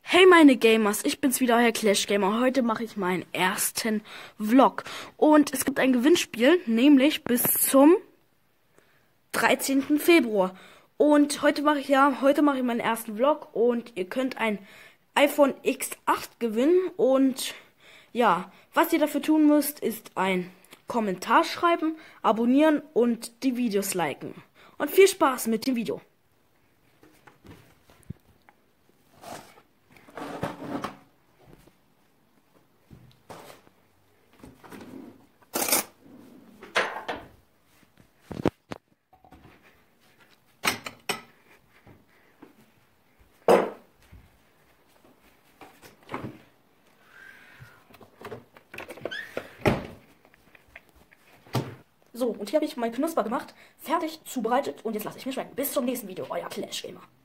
Hey meine Gamers, ich bin's wieder, euer Clash Gamer. Heute mache ich meinen ersten Vlog. Und es gibt ein Gewinnspiel, nämlich bis zum 13. Februar. Und heute mache ich meinen ersten Vlog und ihr könnt ein iPhone X8 gewinnen. Und ja, was ihr dafür tun müsst, ist ein Kommentar schreiben, abonnieren und die Videos liken. Und viel Spaß mit dem Video. So, und hier habe ich mein Knusper gemacht, fertig, zubereitet und jetzt lasse ich mir schmecken. Bis zum nächsten Video, euer Clash Gamer.